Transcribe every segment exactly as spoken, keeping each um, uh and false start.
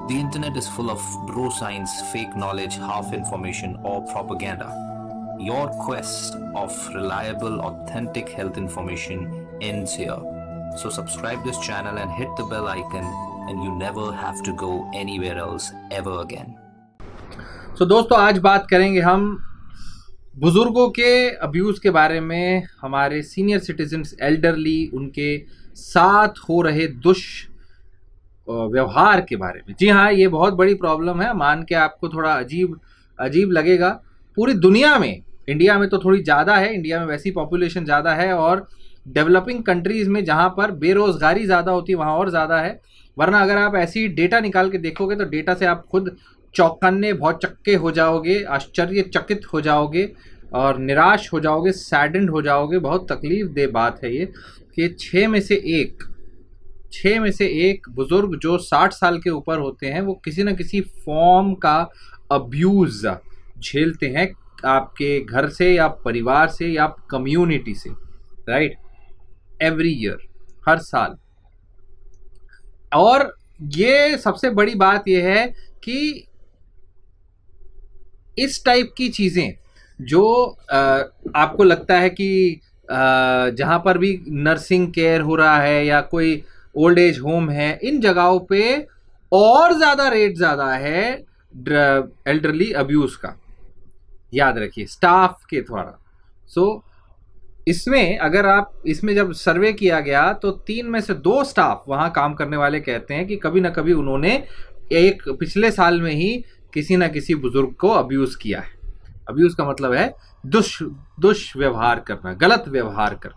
The internet is full of bro science, fake knowledge, half information, or propaganda. Your quest of reliable, authentic health information ends here. So subscribe this channel and hit the bell icon, and you never have to go anywhere else ever again. So दोस्तों, आज बात करेंगे हम बुजुर्गों के abuse के बारे में, हमारे सीनियर सिटीजन्स, एल्डरली, उनके साथ हो रहे दुष व्यवहार के बारे में। जी हाँ, ये बहुत बड़ी प्रॉब्लम है। मान के आपको थोड़ा अजीब अजीब लगेगा। पूरी दुनिया में, इंडिया में तो थोड़ी ज़्यादा है, इंडिया में वैसी पॉपुलेशन ज़्यादा है, और डेवलपिंग कंट्रीज़ में जहाँ पर बेरोज़गारी ज़्यादा होती है वहाँ और ज़्यादा है। वरना अगर आप ऐसी डेटा निकाल के देखोगे तो डेटा से आप खुद चौकन्ने, बहुत चक्के हो जाओगे, आश्चर्यचकित हो जाओगे और निराश हो जाओगे, सैडेंड हो जाओगे। बहुत तकलीफ दे बात है ये कि छः में से एक छः में से एक बुज़ुर्ग जो साठ साल के ऊपर होते हैं वो किसी न किसी फॉर्म का अब्यूज़ झेलते हैं, आपके घर से या परिवार से या कम्युनिटी से, राइट? एवरी ईयर, हर साल। और ये सबसे बड़ी बात ये है कि इस टाइप की चीज़ें जो आ, आपको लगता है कि जहाँ पर भी नर्सिंग केयर हो रहा है या कोई ओल्ड एज होम है, इन जगहों पे और ज़्यादा रेट ज़्यादा है एल्डरली अब्यूज़ का। याद रखिए, स्टाफ के द्वारा। सो इसमें अगर आप इसमें जब सर्वे किया गया तो तीन में से दो स्टाफ वहाँ काम करने वाले कहते हैं कि कभी ना कभी उन्होंने एक पिछले साल में ही किसी ना किसी बुजुर्ग को अब्यूज़ किया है। अब्यूज़ का मतलब है दुष दुष्व्यवहार करना, गलत व्यवहार करना।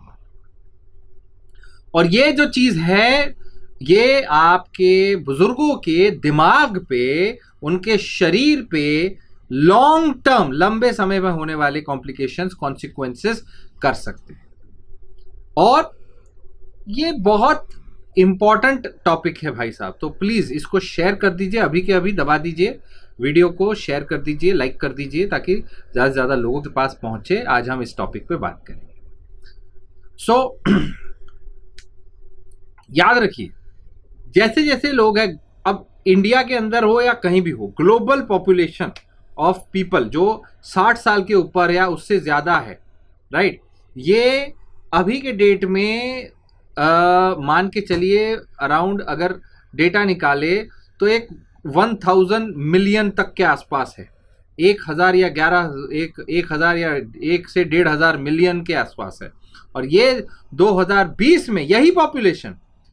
और ये जो चीज़ है, ये आपके बुजुर्गों के दिमाग पे, उनके शरीर पे लॉन्ग टर्म, लंबे समय में होने वाले कॉम्प्लिकेशंस, कॉन्सिक्वेंसेस कर सकते हैं। और ये बहुत इंपॉर्टेंट टॉपिक है भाई साहब। तो प्लीज़ इसको शेयर कर दीजिए, अभी के अभी दबा दीजिए, वीडियो को शेयर कर दीजिए, लाइक कर दीजिए, ताकि ज़्यादा से ज़्यादा लोगों के पास पहुंचे। आज हम इस टॉपिक पे बात करेंगे। सो so, याद रखिए, जैसे जैसे लोग हैं, अब इंडिया के अंदर हो या कहीं भी हो, ग्लोबल पॉपुलेशन ऑफ पीपल जो साठ साल के ऊपर या उससे ज़्यादा है, राइट? ये अभी के डेट में आ, मान के चलिए अराउंड, अगर डेटा निकाले तो एक वन थाउजेंड मिलियन तक के आसपास है। एक हज़ार या ग्यारह एक एक हज़ार या एक से डेढ़ हज़ार मिलियन के आसपास है। और ये दो हज़ार बीस में यही पॉपुलेशन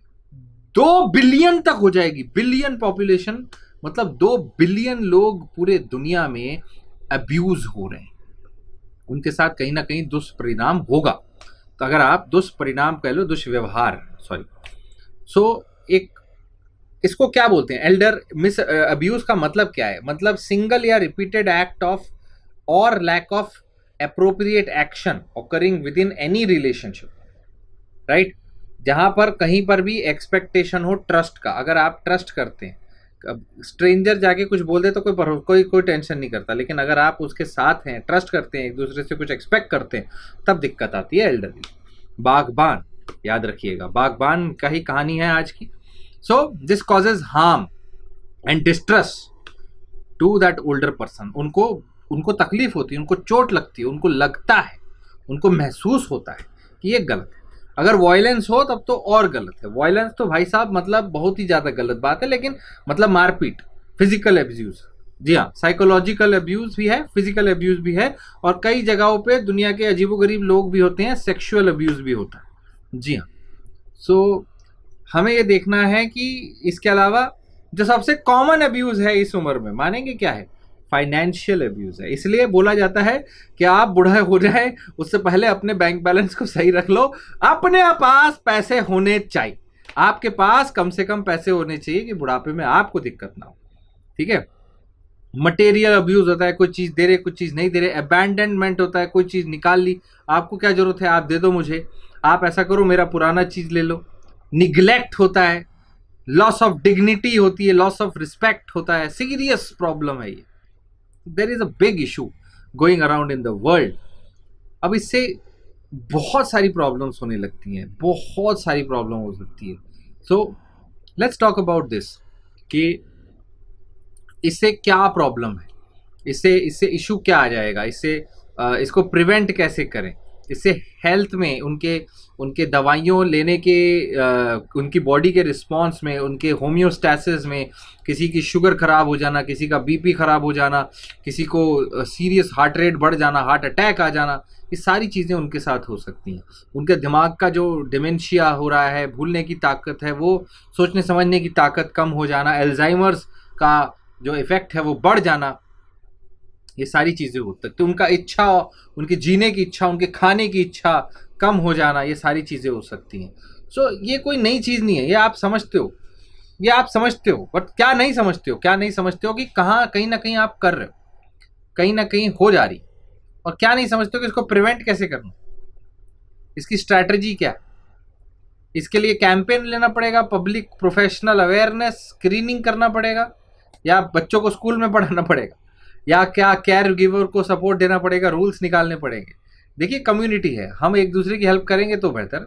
दो बिलियन तक हो जाएगी। बिलियन पॉपुलेशन मतलब दो बिलियन लोग पूरे दुनिया में अब्यूज हो रहे हैं। उनके साथ कहीं ना कहीं दुष्परिणाम होगा। तो अगर आप दुष्परिणाम कह लो, दुष्व्यवहार, सॉरी। सो एक इसको क्या बोलते हैं? एल्डर मिस अब्यूज का मतलब क्या है? मतलब सिंगल या रिपीटेड एक्ट ऑफ और lack of appropriate action occurring within any relationship, right? जहां पर कहीं पर भी एक्सपेक्टेशन हो ट्रस्ट का। अगर आप ट्रस्ट करते हैं, स्ट्रेंजर जाके कुछ बोल दे तो कोई कोई कोई टेंशन नहीं करता, लेकिन अगर आप उसके साथ हैं, ट्रस्ट करते हैं, एक दूसरे से कुछ एक्सपेक्ट करते हैं, तब दिक्कत आती है एल्डरली। बागबान, याद रखिएगा, बागबान का ही कहानी है आज की। So this causes harm and distress to that older person. उनको उनको तकलीफ होती है, उनको चोट लगती है, उनको लगता है, उनको महसूस होता है कि ये गलत है। अगर वायलेंस हो तब तो और गलत है। वायलेंस तो भाई साहब मतलब बहुत ही ज़्यादा गलत बात है, लेकिन मतलब मारपीट, फिजिकल एब्यूज़, जी हाँ, साइकोलॉजिकल एब्यूज़ भी है, फिजिकल एब्यूज़ भी है, और कई जगहों पे दुनिया के अजीबोगरीब लोग भी होते हैं, सेक्सुअल एब्यूज़ भी होता है। जी हाँ। सो हमें ये देखना है कि इसके अलावा जो सबसे कॉमन एब्यूज़ है इस उम्र में, मानेंगे क्या है? फाइनेंशियल एब्यूज़ है। इसलिए बोला जाता है कि आप बूढ़े हो जाए उससे पहले अपने बैंक बैलेंस को सही रख लो। अपने पास पैसे होने चाहिए, आपके पास कम से कम पैसे होने चाहिए कि बुढ़ापे में आपको दिक्कत ना हो, ठीक है? मटेरियल अब्यूज़ होता है, कोई चीज़ दे रहे, कुछ चीज़ नहीं दे रहे। अबैंडनमेंट होता है, कोई चीज़ निकाल ली, आपको क्या जरूरत है, आप दे दो मुझे, आप ऐसा करो मेरा पुराना चीज़ ले लो। निग्लेक्ट होता है, लॉस ऑफ डिग्निटी होती है, लॉस ऑफ रिस्पेक्ट होता है। सीरियस प्रॉब्लम है ये। There is a big issue going around in the world. अब इससे बहुत सारी प्रॉब्लम्स होने लगती हैं, बहुत सारी प्रॉब्लम हो सकती है। So let's talk about this कि इससे क्या प्रॉब्लम है, इससे इससे इशू क्या आ जाएगा, इससे uh, इसको प्रिवेंट कैसे करें, इससे हेल्थ में उनके उनके दवाइयों लेने के uh, उनकी बॉडी के रिस्पॉन्स में, उनके होम्योस्टैसिस में, किसी की शुगर ख़राब हो जाना, किसी का बीपी ख़राब हो जाना, किसी को सीरियस हार्ट रेट बढ़ जाना, हार्ट अटैक आ जाना, ये सारी चीज़ें उनके साथ हो सकती हैं। उनके दिमाग का जो डिमेंशिया हो रहा है, भूलने की ताकत है, वो सोचने समझने की ताकत कम हो जाना, एल्जाइमर्स का जो इफ़ेक्ट है वो बढ़ जाना, ये सारी चीज़ें हो सकती हैं। उनका इच्छा, उनके जीने की इच्छा, उनके खाने की इच्छा कम हो जाना, ये सारी चीज़ें हो सकती हैं। सो so, ये कोई नई चीज़ नहीं है, ये आप समझते हो, ये आप समझते हो, बट क्या नहीं समझते हो, क्या नहीं समझते हो कि कहाँ कहीं ना कहीं आप कर रहे हो, कहीं ना कहीं हो जा रही, और क्या नहीं समझते हो कि इसको प्रिवेंट कैसे करना, इसकी स्ट्रैटेजी क्या है। इसके लिए कैंपेन लेना पड़ेगा, पब्लिक प्रोफेशनल अवेयरनेस, स्क्रीनिंग करना पड़ेगा, या बच्चों को स्कूल में पढ़ाना पड़ेगा, या क्या केयर गिवर को सपोर्ट देना पड़ेगा, रूल्स निकालने पड़ेंगे। देखिए कम्युनिटी है, हम एक दूसरे की हेल्प करेंगे तो बेहतर,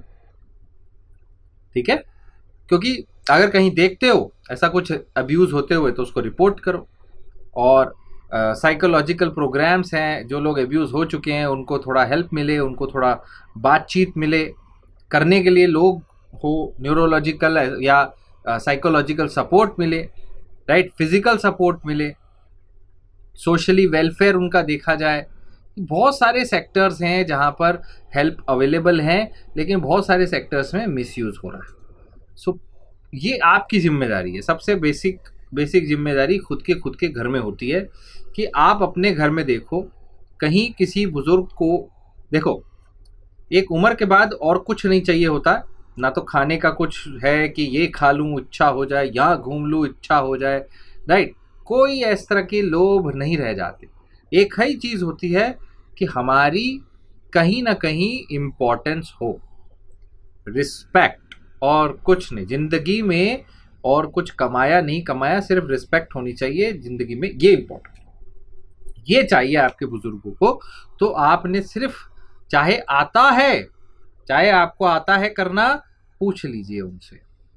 ठीक है। क्योंकि अगर कहीं देखते हो ऐसा कुछ अब्यूज़ होते हुए तो उसको रिपोर्ट करो, और साइकोलॉजिकल प्रोग्राम्स हैं, जो लोग अब्यूज़ हो चुके हैं उनको थोड़ा हेल्प मिले, उनको थोड़ा बातचीत मिले, करने के लिए लोग हो, न्यूरोलॉजिकल या साइकोलॉजिकल सपोर्ट मिले, राइट, फिजिकल सपोर्ट मिले, सोशली वेलफेयर उनका देखा जाए। बहुत सारे सेक्टर्स हैं जहां पर हेल्प अवेलेबल हैं, लेकिन बहुत सारे सेक्टर्स में मिसयूज़ हो रहा है। सो so, ये आपकी जिम्मेदारी है, सबसे बेसिक बेसिक जिम्मेदारी खुद के खुद के घर में होती है कि आप अपने घर में देखो, कहीं किसी बुजुर्ग को देखो, एक उम्र के बाद और कुछ नहीं चाहिए होता, ना तो खाने का कुछ है कि ये खा लूँ इच्छा हो जाए, यहाँ घूम लूँ इच्छा हो जाए, राइट, कोई इस तरह के लोभ नहीं रह जाते। एक ही चीज़ होती है कि हमारी कहीं ना कहीं इम्पोर्टेंस हो, रिस्पेक्ट, और कुछ नहीं ज़िंदगी में, और कुछ कमाया नहीं कमाया, सिर्फ रिस्पेक्ट होनी चाहिए ज़िंदगी में, ये इम्पोर्टेंट, ये चाहिए आपके बुजुर्गों को। तो आपने सिर्फ, चाहे आता है, चाहे आपको आता है करना, पूछ लीजिए उनसे,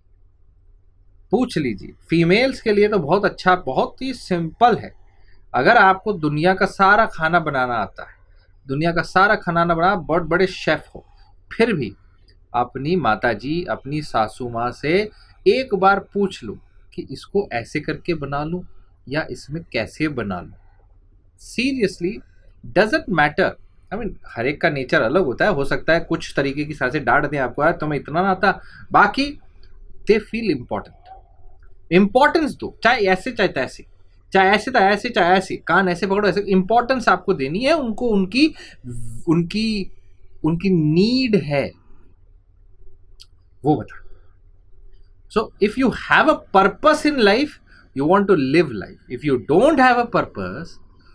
पूछ लीजिए। फीमेल्स के लिए तो बहुत अच्छा, बहुत ही सिंपल है। अगर आपको दुनिया का सारा खाना बनाना आता है, दुनिया का सारा खाना बना, बहुत बड़े शेफ हो, फिर भी अपनी माताजी, अपनी सासू माँ से एक बार पूछ लो कि इसको ऐसे करके बना लूँ या इसमें कैसे बना लूँ। Seriously, doesn't matter. I mean हर एक का नेचर अलग होता है, हो सकता है कुछ तरीके की सासे डांट दें आपको, यार तुम्हें इतना ना आता, बाकी दे फील इम्पोर्टेंट। इम्पोर्टेंस दो, चाहे ऐसे चाहे तैसे, चाहे ऐसे चाहे ऐसे चाहे ऐसे, कान ऐसे पकड़ो ऐसे, इम्पोर्टेंस आपको देनी है उनको, उनकी उनकी उनकी नीड है वो बता। So if you have a purpose in life, you want to live life. If you don't have a purpose,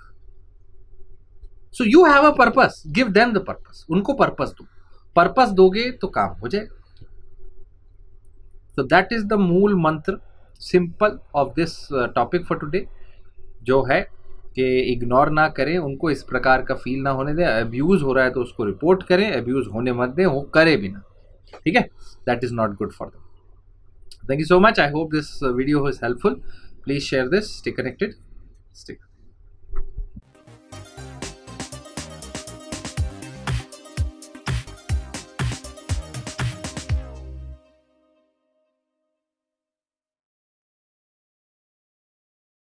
so you have a purpose, give them the purpose, उनको पर्पस दो, पर्पस दोगे तो काम हो जाएगा। सो दैट इज द मूल मंत्र, simple of this topic for today, जो है कि इग्नोर ना करें, उनको इस प्रकार का फील ना होने दें। अब्यूज़ हो रहा है तो उसको रिपोर्ट करें, अब्यूज़ होने मत दें, वो करे भी ना, ठीक है। That is not good for them. Thank you so much. I hope this uh, video was helpful. Please share this. Stay connected. Stay.